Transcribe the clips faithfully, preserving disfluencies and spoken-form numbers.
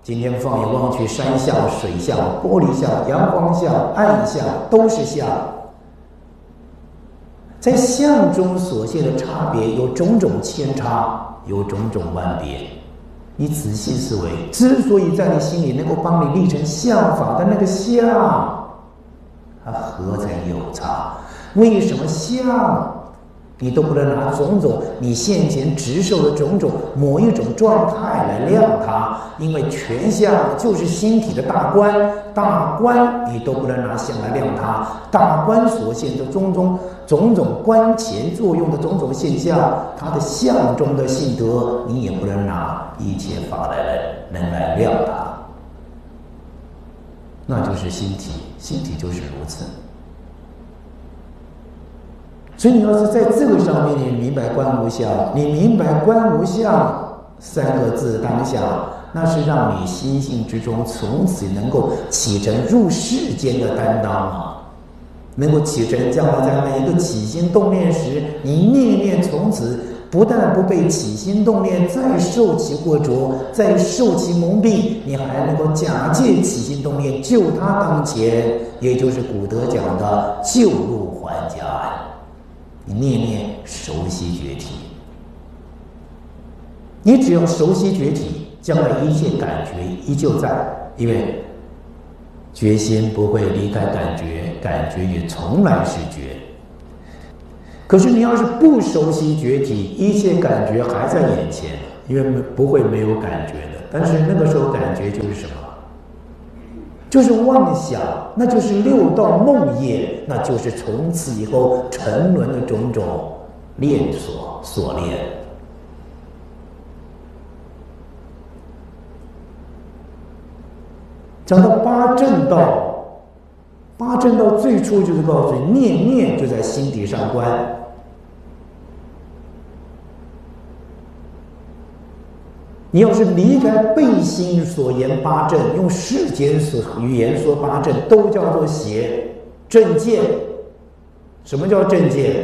今天放眼望去，山相、水相、玻璃相、阳光相、暗相，都是相。在相中所现的差别有种种千差，有种种万别。你仔细思维，之所以在你心里能够帮你立成相法的那个相，它何曾有差？为什么相你都不能拿种种你现前直受的种种某一种状态来量它？因为全相就是心体的大观，大观你都不能拿相来量它。大观所现的种种种种观前作用的种种现象，它的相中的性德，你也不能拿一切法来来能来量它。那就是心体，心体就是如此。所以你要是在这个上面你明白观无相，你明白观无相三个字当下，那是让你心性之中从此能够起成入世间的担当啊，能够起成将来在每一个起心动念时，你念念从此不但不被起心动念再受其过着，再受其蒙蔽，你还能够假借起心动念救他当前，也就是古德讲的救入还家安。你念念熟悉觉体，你只要熟悉觉体，将来一切感觉依旧在，因为觉心不会离开感觉，感觉也从来是觉。可是你要是不熟悉觉体，一切感觉还在眼前，因为不会没有感觉的。但是那个时候感觉就是什么？就是妄想，那就是六道梦魇，那就是从此以后沉沦的种种链锁锁链。讲到八正道，八正道最初就是告诉你，念念就在心底上观。你要是离开背心所言八正，用世间所语言说八正，都叫做邪正见。什么叫正见？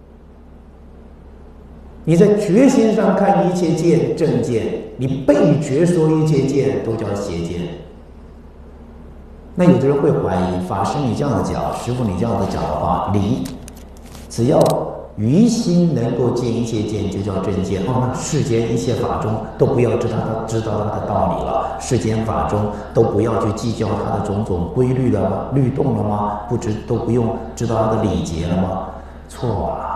你在觉心上看一切见正见，你背觉说一切见都叫邪见。那有的人会怀疑，法师你这样子讲，师父你这样子讲的话，离只要于心能够见一切见，就叫正见。哦，那世间一切法中都不要知道它知道它的道理了，世间法中都不要去计较它的种种规律了吗？律动了吗？不知都不用知道它的礼节了吗？错了。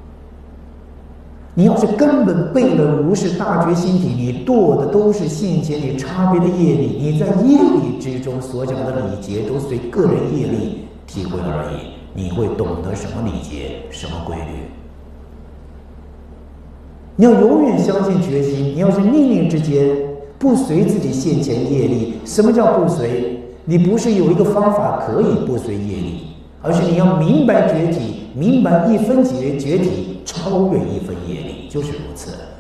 你要是根本背了如是大觉心体，你堕的都是现前你差别的业力，你在业力之中所讲的礼节都随个人业力体会而已。你会懂得什么礼节，什么规律。你要永远相信决心，你要是念念之间不随自己现前业力。什么叫不随？你不是有一个方法可以不随业力，而是你要明白觉体，明白一分解决体超越一分业力，就是如此。